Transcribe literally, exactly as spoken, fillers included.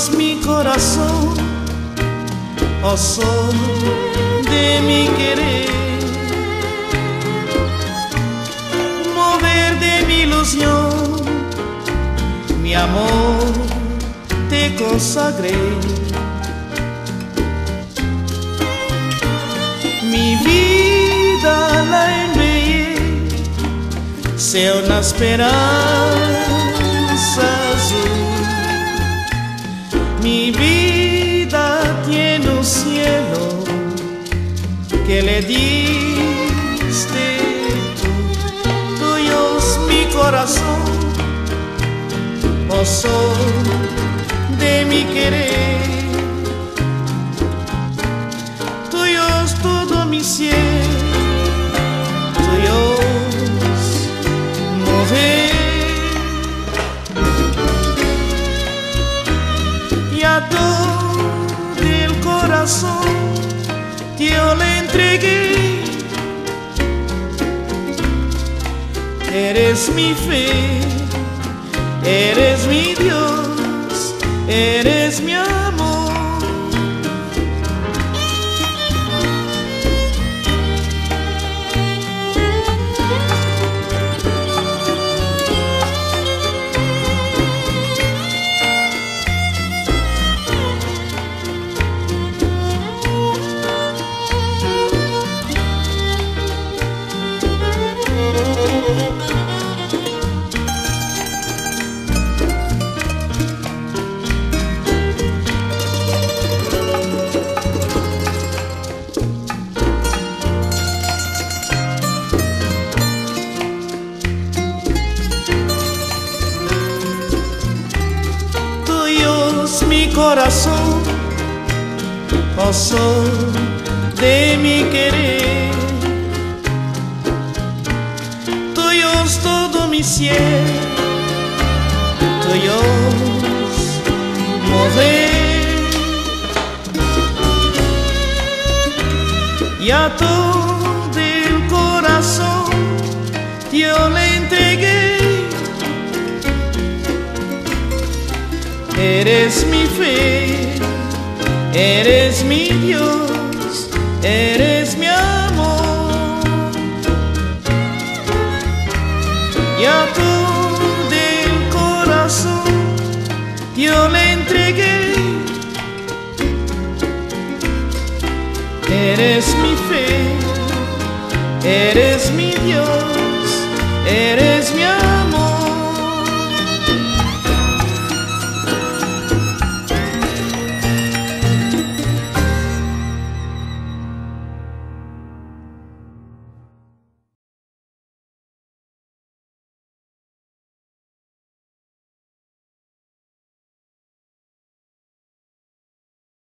Dios, mi corazón, oh sol de mi querer, mover de mi ilusión, mi amor te consagré. Mi vida la envié, sea una esperanza azul. Mi vida tiene un cielo que le diste tú. Tuyo es mi corazón, oh sol de mi querer. Tuyo es todo mi cielo, tuyo es mover. Y a todo el corazón yo le entregué. Eres mi fe, eres mi Dios, eres mi amor. Mi corazón, oh sol de mi querer, tuyo es todo mi cielo, tuyo es mover. Y a todo el corazón yo le entregué. Eres mi fe, eres mi Dios, eres mi amor. Y a todo el corazón yo le entregué. Eres mi fe, eres mi